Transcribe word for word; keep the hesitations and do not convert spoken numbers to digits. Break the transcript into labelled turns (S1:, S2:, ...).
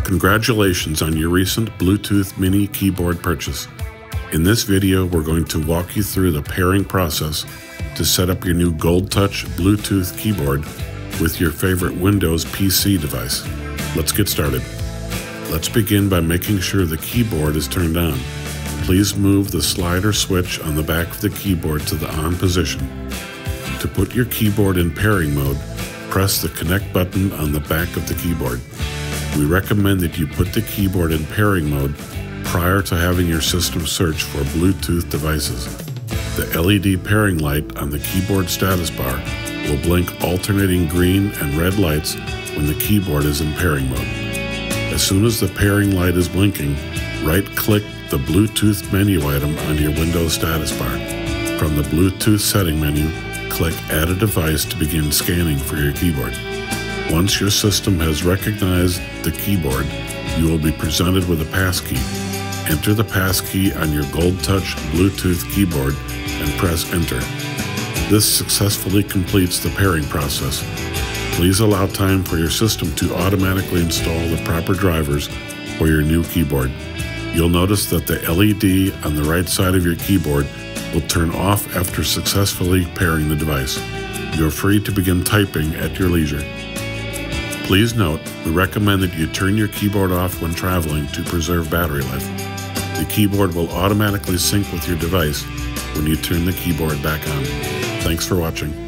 S1: Congratulations on your recent Bluetooth Mini Keyboard purchase. In this video, we're going to walk you through the pairing process to set up your new Goldtouch Bluetooth keyboard with your favorite Windows P C device. Let's get started. Let's begin by making sure the keyboard is turned on. Please move the slider switch on the back of the keyboard to the on position. To put your keyboard in pairing mode, press the connect button on the back of the keyboard. We recommend that you put the keyboard in pairing mode prior to having your system search for Bluetooth devices. The L E D pairing light on the keyboard status bar will blink alternating green and red lights when the keyboard is in pairing mode. As soon as the pairing light is blinking, right-click the Bluetooth menu item on your Windows status bar. From the Bluetooth setting menu, click Add a Device to begin scanning for your keyboard. Once your system has recognized the keyboard, you will be presented with a passkey. Enter the passkey on your Goldtouch Bluetooth keyboard and press Enter. This successfully completes the pairing process. Please allow time for your system to automatically install the proper drivers for your new keyboard. You'll notice that the L E D on the right side of your keyboard will turn off after successfully pairing the device. You're free to begin typing at your leisure. Please note, we recommend that you turn your keyboard off when traveling to preserve battery life. The keyboard will automatically sync with your device when you turn the keyboard back on. Thanks for watching.